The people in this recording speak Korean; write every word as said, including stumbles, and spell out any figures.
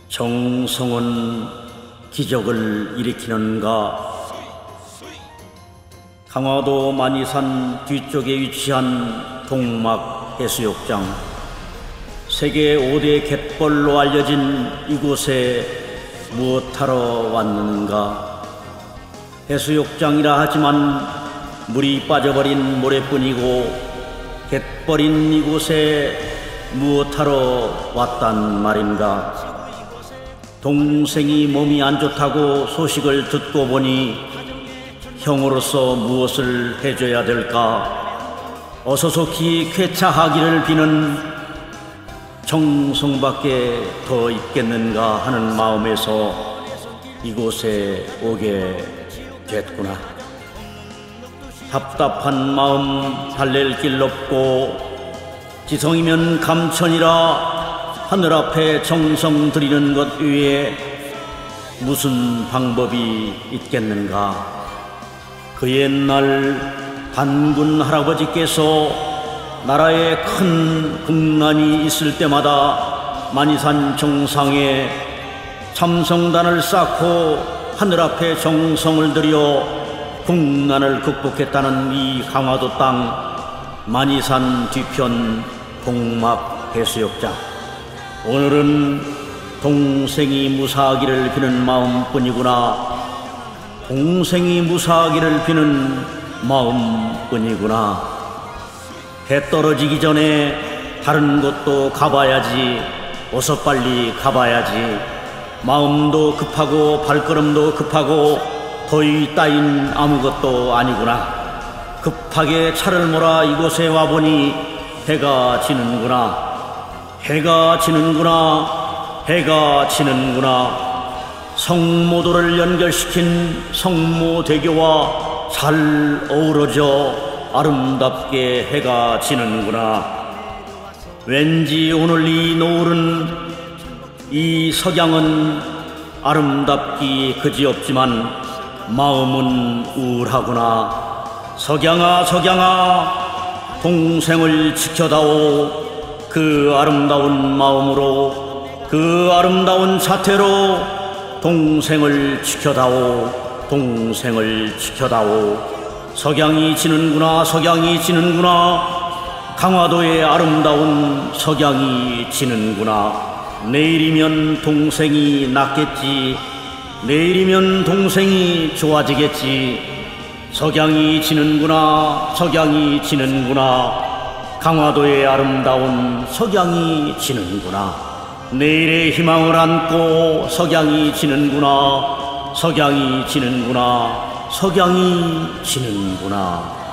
정성은 기적을 일으키는가? 강화도 만이산 뒤쪽에 위치한 동막 해수욕장, 세계 오 대 갯벌로 알려진 이곳에 무엇하러 왔는가? 해수욕장이라 하지만 물이 빠져버린 모래뿐이고 갯벌인 이곳에 무엇하러 왔단 말인가? 동생이 몸이 안 좋다고 소식을 듣고 보니 형으로서 무엇을 해줘야 될까? 어서 속히 쾌차하기를 비는 정성밖에 더 있겠는가 하는 마음에서 이곳에 오게 됐구나. 답답한 마음 달랠 길 없고 지성이면 감천이라 하늘 앞에 정성 들이는 것 외에 무슨 방법이 있겠는가? 그 옛날 단군 할아버지께서 나라에 큰 국난이 있을 때마다 만이산 정상에 참성단을 쌓고 하늘 앞에 정성을 들여 국난을 극복했다는 이 강화도 땅 만이산 뒤편 동막 해수욕장. 오늘은 동생이 무사하기를 비는 마음뿐이구나. 동생이 무사하기를 비는 마음뿐이구나. 해 떨어지기 전에 다른 곳도 가봐야지. 어서 빨리 가봐야지. 마음도 급하고 발걸음도 급하고 더위 따윈 아무것도 아니구나. 급하게 차를 몰아 이곳에 와보니 해가 지는구나. 해가 지는구나. 해가 지는구나. 성모도를 연결시킨 성모대교와 잘 어우러져 아름답게 해가 지는구나. 왠지 오늘 이 노을은, 이 석양은 아름답기 그지없지만 마음은 우울하구나. 석양아 석양아, 동생을 지켜다오. 그 아름다운 마음으로, 그 아름다운 자태로 동생을 지켜다오. 동생을 지켜다오. 석양이 지는구나. 석양이 지는구나. 강화도의 아름다운 석양이 지는구나. 내일이면 동생이 낫겠지. 내일이면 동생이 좋아지겠지. 석양이 지는구나. 석양이 지는구나. 강화도의 아름다운 석양이 지는구나. 내일의 희망을 안고 석양이 지는구나. 석양이 지는구나. 석양이 지는구나.